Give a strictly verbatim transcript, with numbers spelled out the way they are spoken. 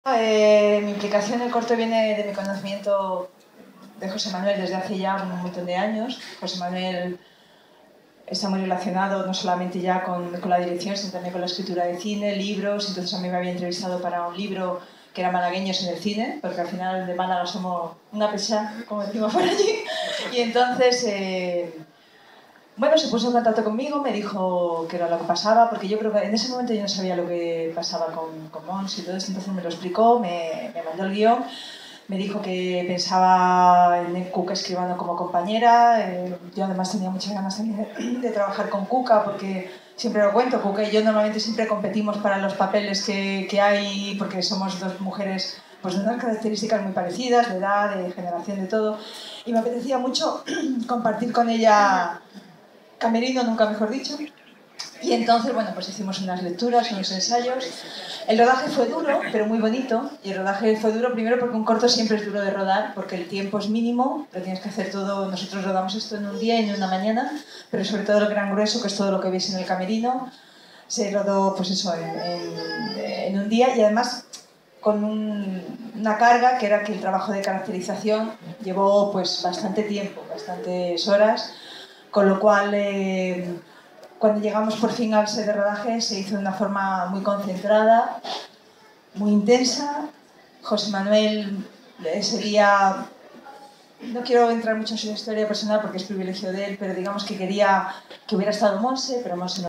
Eh, mi implicación en el corto viene de mi conocimiento de José Manuel desde hace ya un montón de años. José Manuel está muy relacionado no solamente ya con, con la dirección, sino también con la escritura de cine, libros. Entonces a mí me había entrevistado para un libro que era Malagueños en el cine, porque al final de Málaga somos una pesada, como decimos por allí. Y entonces, eh, bueno, se puso en contacto conmigo, me dijo que era lo que pasaba, porque yo creo que en ese momento yo no sabía lo que pasaba con, con Mons y todo esto, entonces me lo explicó, me, me mandó el guión. Me dijo que pensaba en Cuca Escribano como compañera. Eh, yo además tenía muchas ganas también de, de trabajar con Cuca, porque siempre lo cuento, Cuca y yo normalmente siempre competimos para los papeles que, que hay, porque somos dos mujeres pues, de unas características muy parecidas, de edad, de generación, de todo. Y me apetecía mucho compartir con ella camerino, nunca mejor dicho. Y entonces, bueno, pues hicimos unas lecturas, unos ensayos. El rodaje fue duro, pero muy bonito. Y el rodaje fue duro primero porque un corto siempre es duro de rodar, porque el tiempo es mínimo, lo tienes que hacer todo. Nosotros rodamos esto en un día y en una mañana, pero sobre todo el gran grueso, que es todo lo que veis en el camerino, se rodó, pues eso, en, en, en un día y además con un, una carga que era que el trabajo de caracterización llevó pues bastante tiempo, bastantes horas, con lo cual... Eh, Cuando llegamos por fin al set de rodaje se hizo de una forma muy concentrada, muy intensa. José Manuel ese día, no quiero entrar mucho en su historia personal porque es privilegio de él, pero digamos que quería que hubiera estado Monse, pero Monse no